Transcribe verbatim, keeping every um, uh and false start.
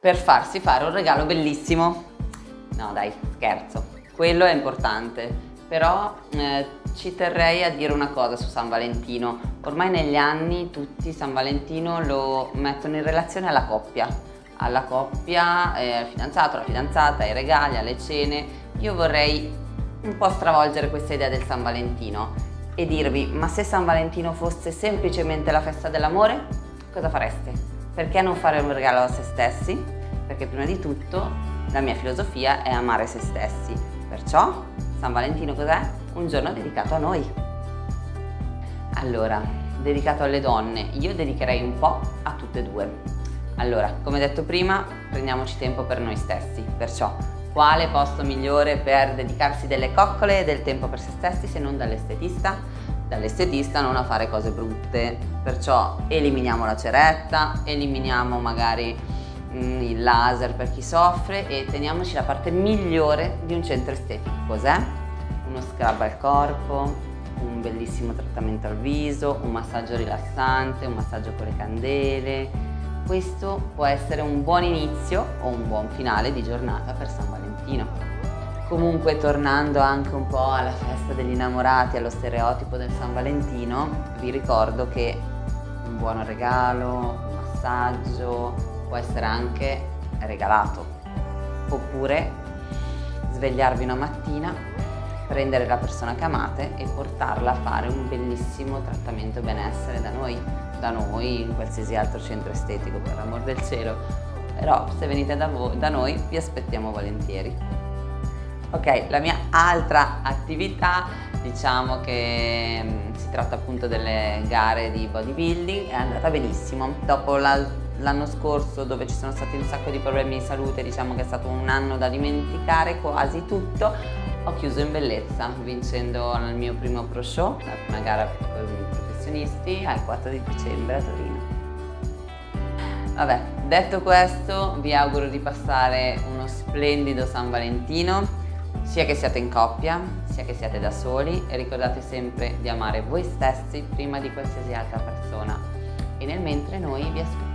per farsi fare un regalo bellissimo. No dai, scherzo, quello è importante, però eh, ci terrei a dire una cosa su San Valentino. Ormai negli anni tutti San Valentino lo mettono in relazione alla coppia, alla coppia, eh, al fidanzato, alla fidanzata, ai regali, alle cene. Io vorrei un po' stravolgere questa idea del San Valentino e dirvi, ma se San Valentino fosse semplicemente la festa dell'amore, cosa fareste? Perché non fare un regalo a se stessi? Perché prima di tutto la mia filosofia è amare se stessi, perciò San Valentino cos'è? Un giorno dedicato a noi. Allora, dedicato alle donne, io dedicherei un po' a tutte e due. Allora, come detto prima, prendiamoci tempo per noi stessi, perciò quale posto migliore per dedicarsi delle coccole e del tempo per se stessi se non dall'estetista? Dall'estetista non a fare cose brutte, perciò eliminiamo la ceretta, eliminiamo magari mm, il laser per chi soffre e teniamoci la parte migliore di un centro estetico. Cos'è? Uno scrub al corpo, un bellissimo trattamento al viso, un massaggio rilassante, un massaggio con le candele. Questo può essere un buon inizio o un buon finale di giornata per San Valentino. Comunque, tornando anche un po' alla festa degli innamorati, allo stereotipo del San Valentino, vi ricordo che un buon regalo, un massaggio può essere anche regalato. Oppure svegliarvi una mattina, prendere la persona che amate e portarla a fare un bellissimo trattamento benessere da noi, da noi in qualsiasi altro centro estetico, per l'amor del cielo. Però se venite da, voi, da noi vi aspettiamo volentieri. Ok, la mia altra attività, diciamo che mh, si tratta appunto delle gare di bodybuilding, è andata benissimo. Dopo l'anno scorso, dove ci sono stati un sacco di problemi di salute, diciamo che è stato un anno da dimenticare quasi tutto, ho chiuso in bellezza vincendo il mio primo pro show, la prima gara per professionisti, al quattro di dicembre a Torino. Vabbè, detto questo, vi auguro di passare uno splendido San Valentino, sia che siate in coppia, sia che siate da soli, e ricordate sempre di amare voi stessi prima di qualsiasi altra persona. E nel mentre noi vi aspettiamo